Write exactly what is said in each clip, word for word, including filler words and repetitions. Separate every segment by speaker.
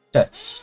Speaker 1: Cześć!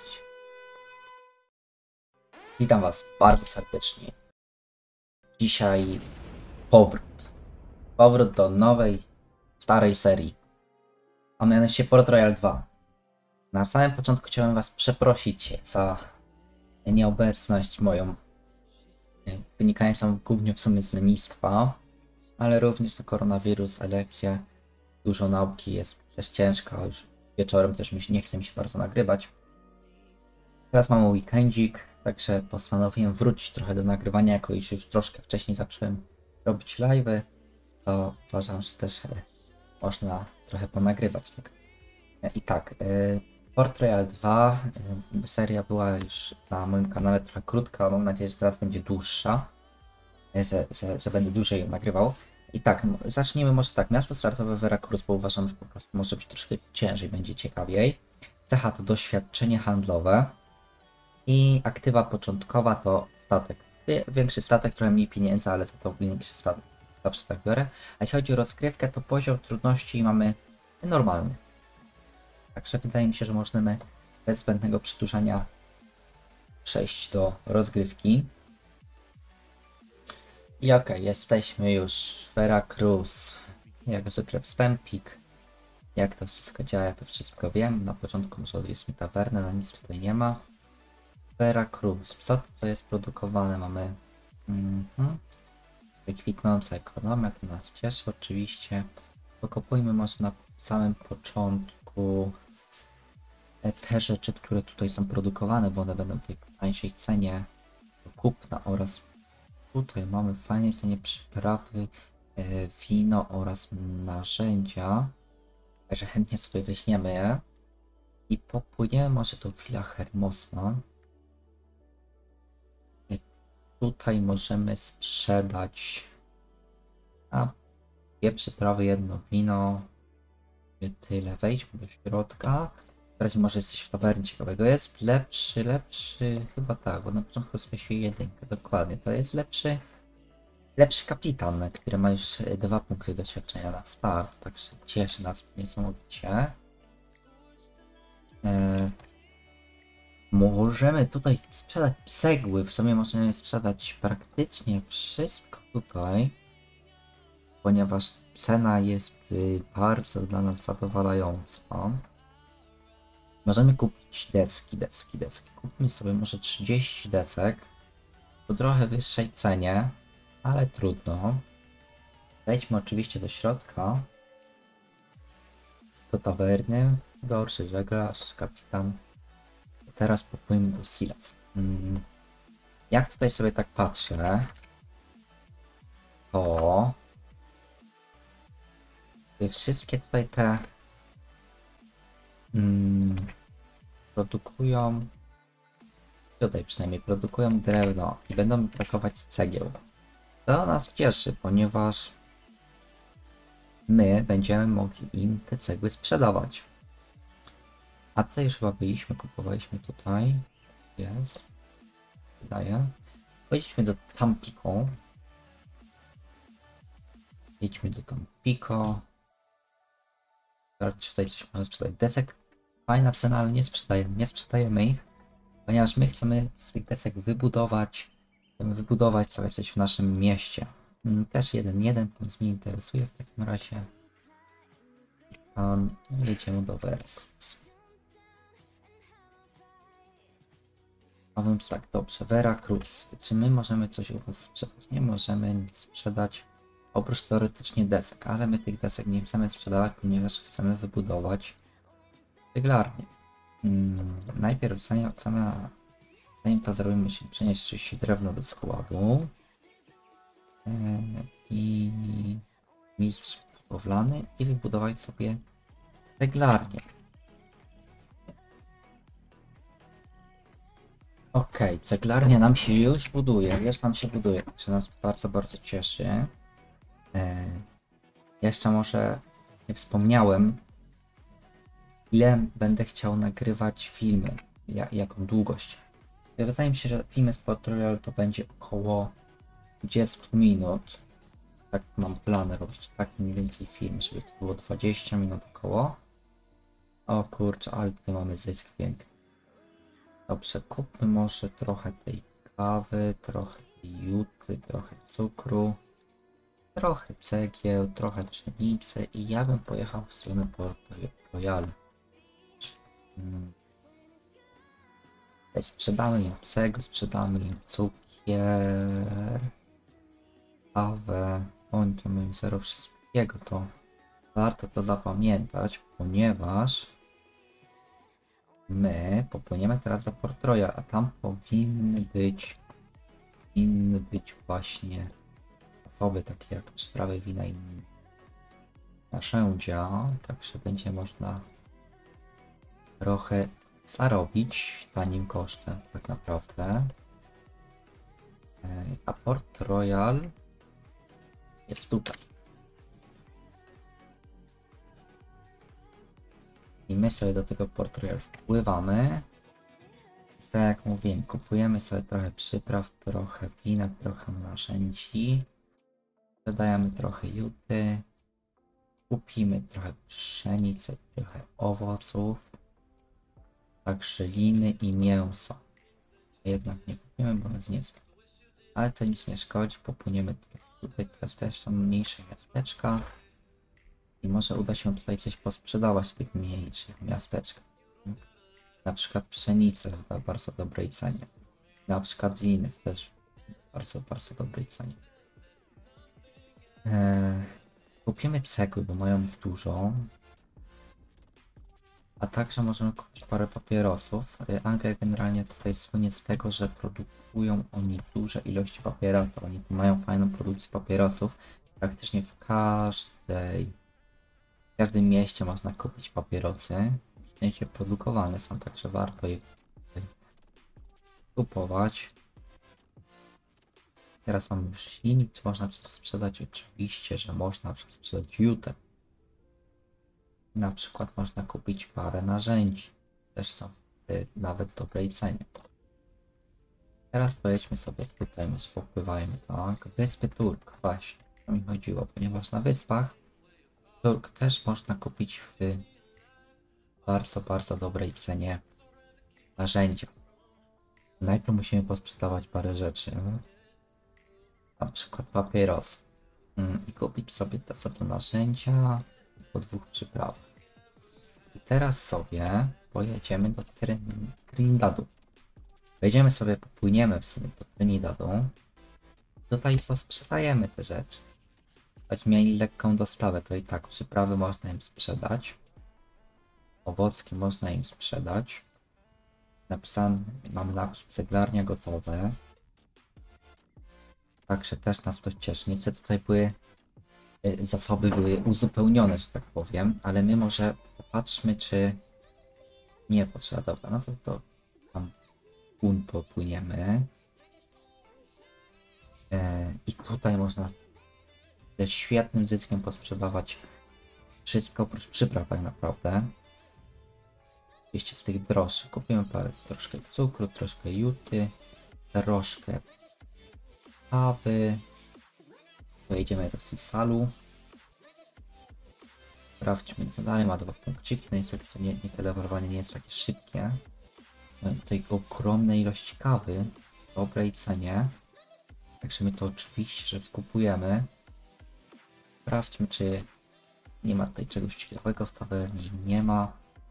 Speaker 1: Witam Was bardzo serdecznie. Dzisiaj powrót. Powrót do nowej, starej serii. A mianowicie Port Royal dwa. Na samym początku chciałem Was przeprosić za nieobecność moją, wynikającą głównie w sumie z lenistwa, ale również to koronawirus, lekcje, dużo nauki, jest też ciężko, już wieczorem też mi się, nie chce mi się bardzo nagrywać. Teraz mamy weekendzik, także postanowiłem wrócić trochę do nagrywania, jako iż już troszkę wcześniej zacząłem robić live'y, to uważam, że też e, można trochę ponagrywać tego. E, I tak, e, Port Royal dwa, e, seria była już na moim kanale trochę krótka, mam nadzieję, że teraz będzie dłuższa, e, że, że, że będę dłużej ją nagrywał. I tak, no, zacznijmy może tak, miasto startowe Veracruz, bo uważam, że po prostu może być troszkę ciężej, będzie ciekawiej. Cecha to doświadczenie handlowe. I aktywa początkowa to statek. Większy statek, trochę mniej pieniędzy, ale za to większy statek. Zawsze tak biorę. A jeśli chodzi o rozgrywkę, to poziom trudności mamy normalny. Także wydaje mi się, że możemy bez zbędnego przedłużania przejść do rozgrywki. I okej, okay, jesteśmy już w Veracruz. Jak zwykle wstępik. Jak to wszystko działa, ja to wszystko wiem. Na początku może odwiedźmy tawernę, na nic tutaj nie ma. Veracruz. Co to jest produkowane? Mamy mm-hmm. kwitnąca ekonomia, to nas cieszy oczywiście. Pokopujmy może na samym początku te rzeczy, które tutaj są produkowane, bo one będą w tej tańszej cenie do kupna, oraz tutaj mamy w fajnej cenie przyprawy, wino oraz narzędzia. Także chętnie sobie weźmiemy je i popłyniemy może do Villa Hermosa. Tutaj możemy sprzedać a dwie przyprawy, jedno wino. Tyle. Wejdźmy do środka. W razie może jesteś w tawernie ciekawego. Jest lepszy, lepszy, chyba tak, bo na początku staje się jedynkę, dokładnie. To jest lepszy, lepszy kapitan, który ma już dwa punkty doświadczenia na start, także cieszy nas niesamowicie. Eee, Możemy tutaj sprzedać cegły, w sumie możemy sprzedać praktycznie wszystko tutaj, ponieważ cena jest bardzo dla nas zadowalająca. Możemy kupić deski, deski, deski. Kupmy sobie może trzydzieści desek po trochę wyższej cenie, ale trudno. Wejdźmy oczywiście do środka, do tawerny, gorszy żeglarz, kapitan. Teraz popłyniemy do Silas. Hmm. Jak tutaj sobie tak patrzę, to wszystkie tutaj te hmm, produkują, tutaj przynajmniej produkują drewno i będą brakować cegieł. To nas cieszy, ponieważ my będziemy mogli im te cegły sprzedawać. A tutaj już chyba byliśmy, kupowaliśmy tutaj. Jest. Wydaje. Pojedźmy do Tampico. Jedźmy do Tampico. Czy tutaj coś można sprzedać? Desek. Fajna cena, ale nie sprzedajemy. Nie sprzedajemy ich, ponieważ my chcemy z tych desek wybudować. Chcemy wybudować sobie coś w naszym mieście. Też jeden jeden, to nas nie interesuje w takim razie. Pan, jedziemy do Veracruz. A więc tak, dobrze, Veracruz. Czy my możemy coś u was sprzedać? Nie możemy nic sprzedać, oprócz teoretycznie desek, ale my tych desek nie chcemy sprzedawać, ponieważ chcemy wybudować ceglarnię. Hmm, najpierw zanim, zanim to zrobimy, musimy przenieść oczywiście drewno do składu. Eee, I mistrz budowlany i wybudować sobie ceglarnię. Okej, okay, ceglarnia nam się już buduje, już nam się buduje, także nas bardzo, bardzo cieszy. Eee, jeszcze może nie wspomniałem, ile będę chciał nagrywać filmy, jak, jaką długość. Wydaje mi się, że filmy z Port Royal to będzie około dwadzieścia minut. Tak mam plan robić, taki mniej więcej film, żeby to było dwadzieścia minut około. O kurczę, ale tutaj mamy zysk piękny. Dobrze, kupmy może trochę tej kawy, trochę tej juty, trochę cukru, trochę cegieł, trochę pszenicy i ja bym pojechał w stronę Porto Royal. Hmm. Sprzedamy im cegły, sprzedamy im cukier, kawę, oni to mają zero wszystkiego, to warto to zapamiętać, ponieważ my popłyniemy teraz do Port Royal, a tam powinny być, powinny być właśnie osoby takie jak przyprawy wina i narzędzia, także będzie można trochę zarobić tanim kosztem tak naprawdę. A Port Royal jest tutaj. I my sobie do tego Port Royal wpływamy. Tak jak mówiłem, kupujemy sobie trochę przypraw, trochę wina, trochę narzędzi. Dodajemy trochę juty. Kupimy trochę pszenicy, trochę owoców. Także liny i mięso. Jednak nie kupimy, bo nas nie stać. Ale to nic nie szkodzi, popłyniemy teraz tutaj. Teraz też są mniejsze miasteczka. I może uda się tutaj coś posprzedawać w tych mniejszych miasteczkach. Na przykład pszenicę w bardzo dobrej cenie. Na przykład liny też w bardzo, bardzo dobrej cenie. Eee, kupimy cegły, bo mają ich dużo. A także możemy kupić parę papierosów. Anglia generalnie tutaj słynie z tego, że produkują oni duże ilości papierosów. Oni mają fajną produkcję papierosów. Praktycznie w każdej, w każdym mieście można kupić papierosy. W sensie produkowane są, także warto je kupować. Teraz mamy już limit, można sprzedać, oczywiście, że można sprzedać jutę. Na przykład można kupić parę narzędzi. Też są w nawet dobrej cenie. Teraz pojedźmy sobie tutaj, my popływajmy, tak? Wyspy Turk, właśnie, o mi chodziło, ponieważ na wyspach Turk też można kupić w bardzo, bardzo dobrej cenie narzędzia. Najpierw musimy posprzedawać parę rzeczy. Na przykład papieros. I kupić sobie to, za to narzędzia po dwóch przyprawach. I teraz sobie pojedziemy do Trin Trinidadu. Wejdziemy sobie, popłyniemy w sumie do Trinidadu. Tutaj posprzedajemy te rzeczy. Choć mieli lekką dostawę, to i tak przyprawy można im sprzedać. Owocki można im sprzedać. Napisane, mamy napis ceglarnia gotowe. Także też nas to cieszy. Niestety tutaj były zasoby były uzupełnione, że tak powiem, ale my może popatrzmy, czy nie potrzeba. Dobra, no to, to tam płyn popłyniemy. E, I tutaj można ze świetnym zyskiem posprzedawać wszystko oprócz przypraw tak naprawdę. Oczywiście z tych droższych kupimy parę, troszkę cukru, troszkę juty, troszkę kawy. Pojedziemy do Sisalu. Sprawdźmy co dalej, ma dwa punkciki, no niestety to nie, nie telewarowanie nie jest takie szybkie. Mamy tutaj ogromne ilości kawy w dobrej cenie. Także my to oczywiście, że skupujemy. Sprawdźmy, czy nie ma tutaj czegoś ciekawego w tawernie. Nie ma.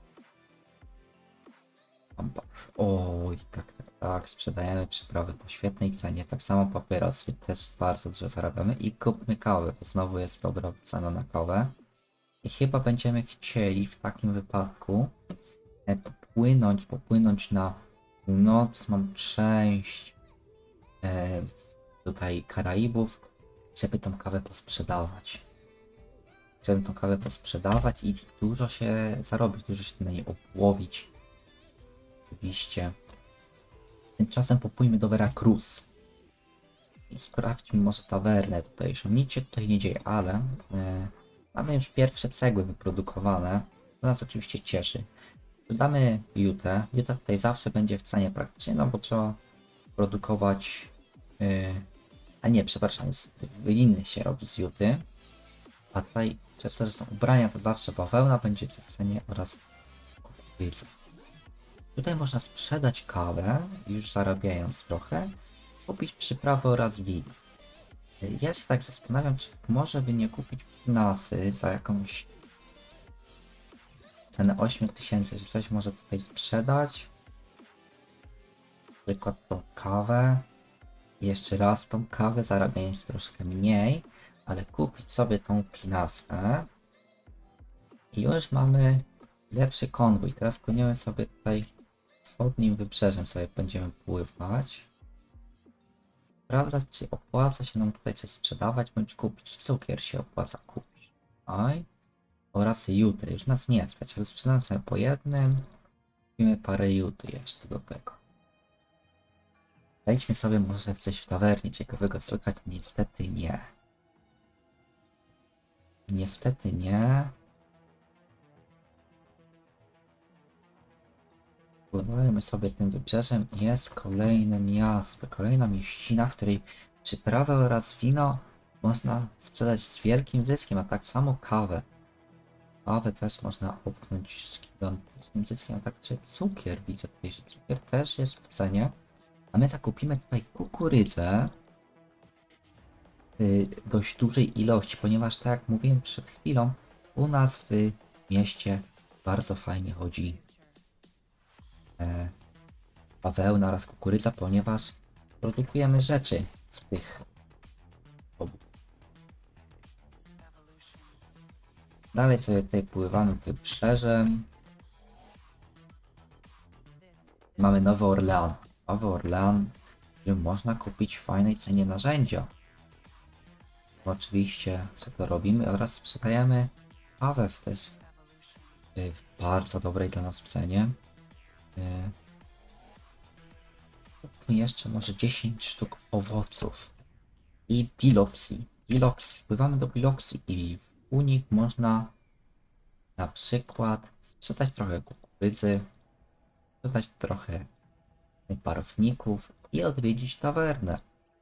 Speaker 1: Oj, tak, tak, tak. Sprzedajemy przyprawy po świetnej cenie. Tak samo papierosy też bardzo dużo zarabiamy. I kupmy kawę, bo znowu jest dobra cena na kawę. I chyba będziemy chcieli w takim wypadku popłynąć, popłynąć na północną część e, tutaj Karaibów, żeby tą kawę posprzedawać. Żeby tą kawę posprzedawać i dużo się zarobić, dużo się na niej obłowić. Oczywiście. Tymczasem popłyjmy do Veracruz. I sprawdźmy może tawernę tutejszą. Nic się tutaj nie dzieje, ale e, mamy już pierwsze cegły wyprodukowane. To nas oczywiście cieszy. Dodamy jutę. Juta tutaj zawsze będzie w cenie praktycznie, no bo trzeba produkować... Yy, a nie, przepraszam, liny się robi z juty. A tutaj, przez to, że są ubrania, to zawsze bawełna będzie w cenie oraz kukurydza. Tutaj można sprzedać kawę, już zarabiając trochę, kupić przyprawy oraz wino. Ja się tak zastanawiam, czy może by nie kupić pinasy za jakąś cenę osiem tysięcy, że coś może tutaj sprzedać. Na przykład tą kawę. I jeszcze raz tą kawę, zarabiając troszkę mniej, ale kupić sobie tą pinasę. I już mamy lepszy konwój. Teraz płyniemy sobie tutaj wschodnim wybrzeżem, sobie będziemy pływać. Sprawdzać, czy opłaca się nam tutaj coś sprzedawać, bądź kupić. Cukier się opłaca kupić. Oj. Oraz juty. Już nas nie stać, ale sprzedamy sobie po jednym. Kupimy parę juty jeszcze do tego. Wejdźmy sobie może w coś w tawernie ciekawego słychać. Niestety nie. Niestety nie. Pływajmy sobie tym wybrzeżem. Jest kolejne miasto, kolejna mieścina, w której przyprawę oraz wino można sprzedać z wielkim zyskiem, a tak samo kawę. Kawę też można opchnąć z gigantycznym zyskiem, a tak czy cukier, widzę tutaj, że cukier też jest w cenie. A my zakupimy tutaj kukurydzę w dość dużej ilości, ponieważ tak jak mówiłem przed chwilą, u nas w mieście bardzo fajnie chodzi e, bawełna oraz kukurydza, ponieważ produkujemy rzeczy z tych obów. Dalej sobie tutaj pływamy wybrzeżem. Mamy Nowy Orlean. Nowy Orlean, w którym można kupić w fajnej cenie narzędzia. Oczywiście co to robimy oraz sprzedajemy kawę w też w bardzo dobrej dla nas cenie. Kupmy jeszcze może dziesięć sztuk owoców i biloxi. Biloxi. Wpływamy do biloxi i u nich można na przykład sprzedać trochę kukurydzy, sprzedać trochę barwników i odwiedzić tawernę,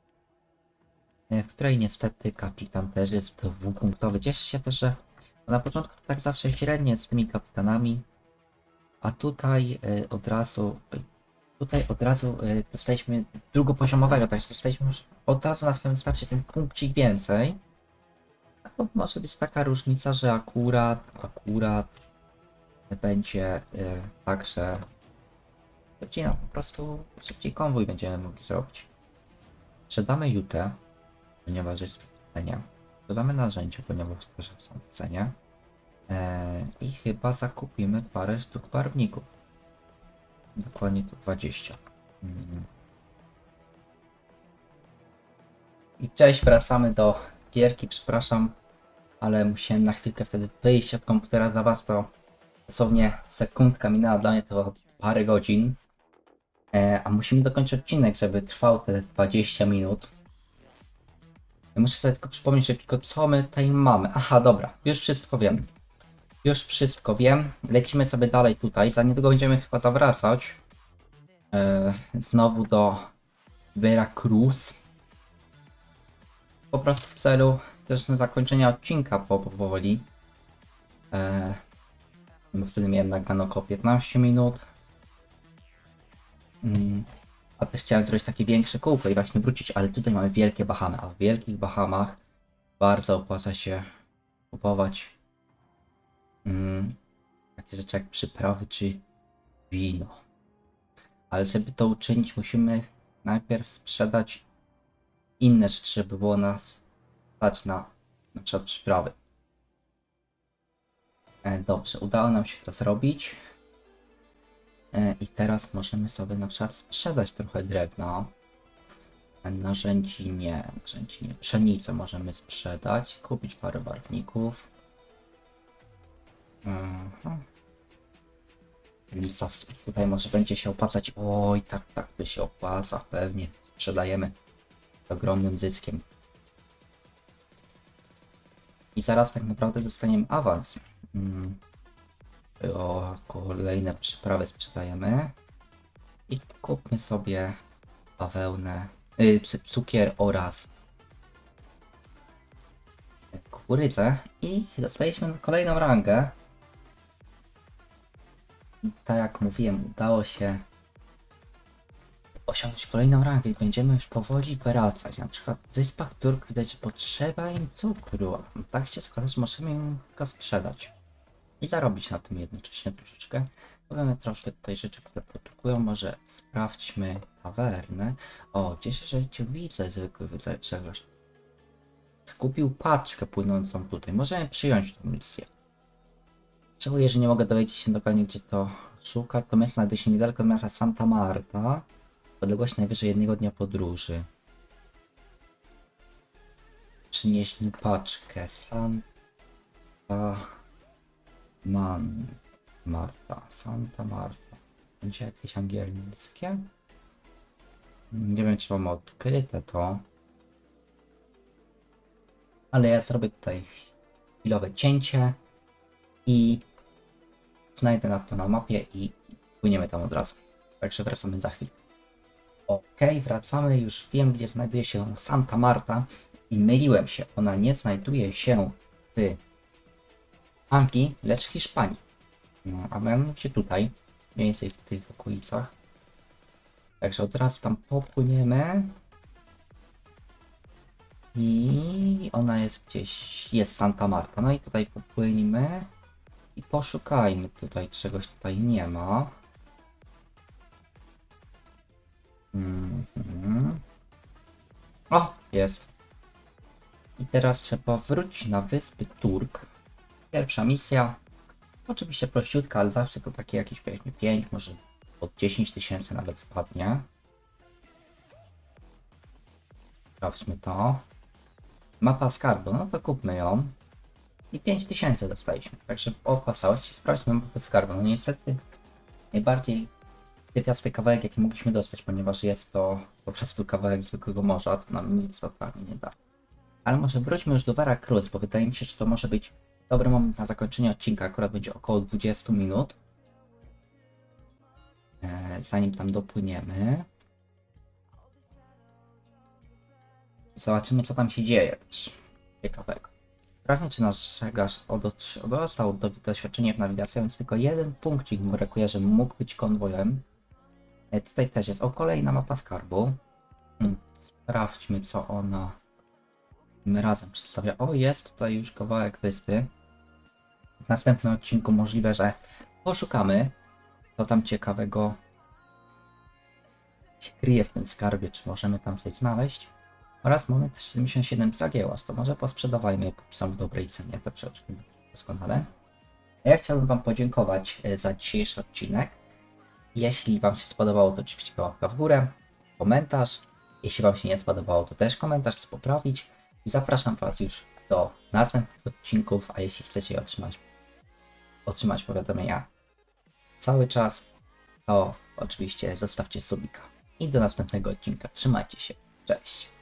Speaker 1: w której niestety kapitan też jest dwupunktowy. Cieszę się też, że na początku tak zawsze średnie z tymi kapitanami, a tutaj y, od razu tutaj od razu y, dostaliśmy drugopoziomowego, tak dostaliśmy już od razu na swoim starcie ten punkcik więcej. A to może być taka różnica, że akurat akurat będzie y, tak, że szybciej, no, po prostu szybciej konwój będziemy mogli zrobić. Sprzedamy jutę, ponieważ jest w cenie. Dodamy narzędzia, ponieważ też są w cenie. Eee, I chyba zakupimy parę sztuk barwników. Dokładnie to dwadzieścia. Mm. I cześć, wracamy do gierki, przepraszam, ale musiałem na chwilkę wtedy wyjść od komputera dla was, to dosłownie sekundka minęła, dla mnie to parę godzin. Eee, a musimy dokończyć odcinek, żeby trwał te dwadzieścia minut. Muszę sobie tylko przypomnieć, że tylko co my tutaj mamy. Aha, dobra, już wszystko wiem. Już wszystko wiem. Lecimy sobie dalej tutaj. Za niedługo będziemy chyba zawracać. E, znowu do Veracruz. Po prostu w celu też na zakończenia odcinka po, po, powoli. E, bo wtedy miałem nagrane około piętnaście minut. Mm. A też chciałem zrobić takie większe kółko i właśnie wrócić, ale tutaj mamy wielkie Bahamy, a w wielkich Bahamach bardzo opłaca się kupować mm, takie rzeczy jak przyprawy czy wino. Ale żeby to uczynić, musimy najpierw sprzedać inne rzeczy, żeby było nas stać na na przykład przyprawy. E, dobrze, udało nam się to zrobić. I teraz możemy sobie na przykład sprzedać trochę drewna. Narzędzi nie, narzędzi nie. Pszenicę możemy sprzedać, kupić parę barwników. Aha. Lisa tutaj może będzie się opłacać. Oj, tak, tak by się opłaca, pewnie. Sprzedajemy z ogromnym zyskiem. I zaraz tak naprawdę dostaniemy awans. Hmm. O, kolejne przyprawy sprzedajemy. I kupmy sobie bawełnę, yy, cukier oraz kukurydzę. I dostaliśmy kolejną rangę. tak jak mówiłem, udało się osiągnąć kolejną rangę i będziemy już powoli wracać. Na przykład w Wyspach Turk widać, że potrzeba im cukru. A tak się składa, że możemy im go sprzedać. I zarobić na tym jednocześnie troszeczkę. Powiemy troszkę tutaj rzeczy, które produkują. Może sprawdźmy tawernę. O, cieszę się, że cię widzę, zwykły ceglarz. Skupił paczkę płynącą tutaj. Możemy przyjąć tę misję. Żałuję, że nie mogę dowiedzieć się dokładnie, gdzie to szuka. To miejsce znajduje się niedaleko z miasta Santa Marta. Odległość najwyżej jednego dnia podróży. Przynieś mi paczkę. Santa Man... Marta. Santa Marta. Będzie jakieś angielskie? Nie wiem, czy mam odkryte to. Ale ja zrobię tutaj chwilowe cięcie. I znajdę na to na mapie i płyniemy tam od razu. Także wracamy za chwilę. Ok, wracamy. Już wiem, gdzie znajduje się Santa Marta. I myliłem się. Ona nie znajduje się w Anglii, lecz w Hiszpanii. No, a mianowicie tutaj. Mniej więcej w tych okolicach. Także od razu tam popłyniemy. I ona jest gdzieś. Jest Santa Marta. No i tutaj popłyniemy. I poszukajmy tutaj, czegoś tutaj nie ma. Mm -hmm. O, jest. I teraz trzeba wrócić na wyspy Turk. Pierwsza misja. Oczywiście prościutka, ale zawsze to takie jakieś pewnie pięć, może od dziesięć tysięcy nawet wpadnie. Sprawdźmy to. Mapa skarbu, no to kupmy ją. I pięć tysięcy dostaliśmy, także opłacało się. Sprawdźmy mapę skarbu. No niestety najbardziej sypiasty kawałek, jaki mogliśmy dostać, ponieważ jest to po prostu kawałek zwykłego morza, to nam nic totalnie nie da. Ale może wróćmy już do Veracruz, bo wydaje mi się, że to może być dobry moment na zakończenie odcinka. Akurat będzie około dwadzieścia minut. E, zanim tam dopłyniemy. Zobaczymy, co tam się dzieje też ciekawego. Sprawdźmy, czy nasz żeglarz dostał do doświadczenia w nawigacji, więc tylko jeden punkcik brakuje, że mógł być konwojem. E, tutaj też jest o kolejna mapa skarbu. Hmm, sprawdźmy, co ona tym razem przedstawia. O, jest tutaj już kawałek wyspy. W następnym odcinku możliwe, że poszukamy, co tam ciekawego się kryje w tym skarbie, czy możemy tam coś znaleźć. Oraz mamy też siedemdziesiąt siedem zagiełas, to może posprzedawajmy, póki są w dobrej cenie, to przeoczmy doskonale. Ja chciałbym wam podziękować za dzisiejszy odcinek. Jeśli wam się spodobało, to oczywiście łapka w górę, komentarz. Jeśli wam się nie spodobało, to też komentarz, co poprawić. I zapraszam was już do następnych odcinków, a jeśli chcecie otrzymać, otrzymać powiadomienia cały czas, to oczywiście zostawcie subika. I do następnego odcinka. Trzymajcie się. Cześć.